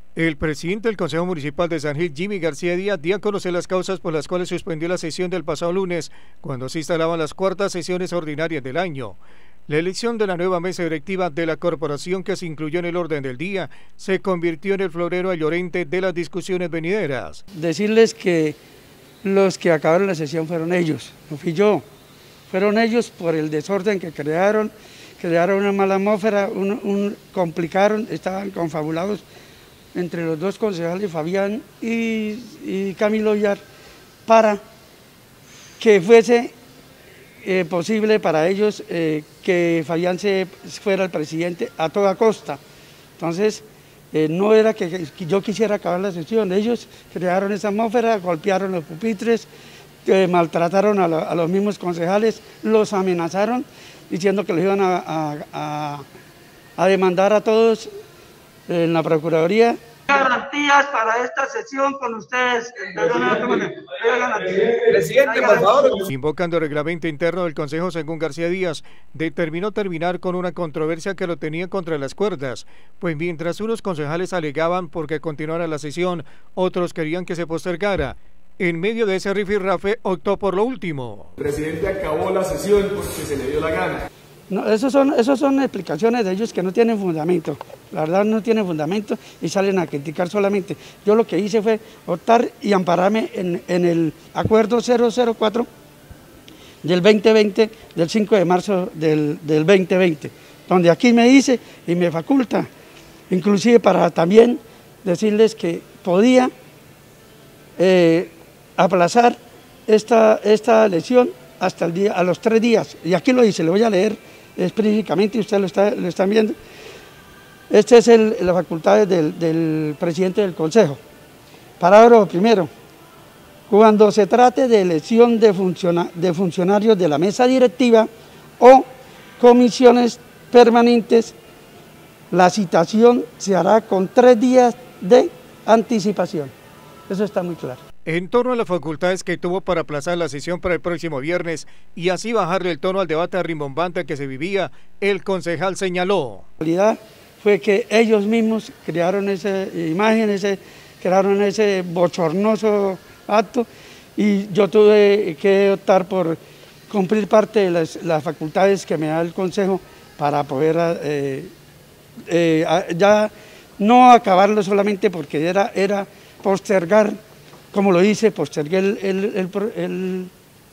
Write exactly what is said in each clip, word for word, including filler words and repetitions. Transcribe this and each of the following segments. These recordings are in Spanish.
El presidente del Consejo Municipal de San Gil, Jimmy García Díaz, dio a conocer las causas por las cuales suspendió la sesión del pasado lunes, cuando se instalaban las cuartas sesiones ordinarias del año. La elección de la nueva mesa directiva de la corporación, que se incluyó en el orden del día, se convirtió en el florero llorente de las discusiones venideras. Decirles que los que acabaron la sesión fueron ellos, no fui yo. Fueron ellos por el desorden que crearon, crearon una mala atmósfera, un, un, complicaron, estaban confabulados entre los dos concejales, Fabián y, y Camilo Villar, para que fuese eh, posible para ellos eh, que Fabián se fuera el presidente a toda costa. Entonces, eh, no era que, que yo quisiera acabar la sesión, ellos crearon esa atmósfera, golpearon los pupitres, eh, maltrataron a, la, a los mismos concejales, los amenazaron diciendo que los iban a, a, a, a demandar a todos en la Procuraduría. Garantías para esta sesión con ustedes. Presidente, por favor. Invocando el reglamento interno del Consejo, según García Díaz, determinó terminar con una controversia que lo tenía contra las cuerdas, pues mientras unos concejales alegaban porque continuara la sesión, otros querían que se postergara. En medio de ese rifirrafe, optó por lo último. El presidente acabó la sesión porque se le dio la gana. No, esos son, esos son explicaciones de ellos que no tienen fundamento, la verdad no tienen fundamento y salen a criticar solamente. Yo lo que hice fue optar y ampararme en, en el acuerdo cero cero cuatro del veinte veinte, del cinco de marzo del, del veinte veinte, donde aquí me dice y me faculta, inclusive para también decirles que podía eh, aplazar esta, esta elección hasta el día, a los tres días, y aquí lo dice, le voy a leer específicamente y ustedes lo, está, lo están viendo. Esta es el, la facultad del, del presidente del Consejo. Parágrafo primero. Cuando se trate de elección de, funciona, de funcionarios de la mesa directiva o comisiones permanentes, la citación se hará con tres días de anticipación. Eso está muy claro. En torno a las facultades que tuvo para aplazar la sesión para el próximo viernes y así bajarle el tono al debate rimbombante que se vivía, el concejal señaló. La realidad fue que ellos mismos crearon esa imagen, ese, crearon ese bochornoso acto y yo tuve que optar por cumplir parte de las, las facultades que me da el Consejo para poder eh, eh, ya no acabarlo solamente porque era, era postergar. Como lo hice, postergué el, el, el, el,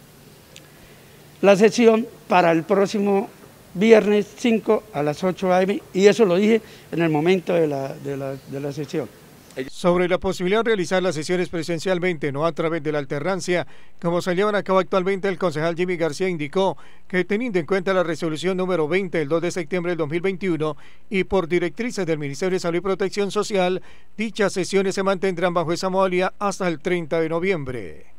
la sesión para el próximo viernes cinco a las ocho a eme y eso lo dije en el momento de la, de la, de la sesión. Sobre la posibilidad de realizar las sesiones presencialmente, no a través de la alternancia, como se llevan a cabo actualmente, el concejal Jimmy García indicó que teniendo en cuenta la resolución número veinte del dos de septiembre del dos mil veintiuno y por directrices del Ministerio de Salud y Protección Social, dichas sesiones se mantendrán bajo esa modalidad hasta el treinta de noviembre.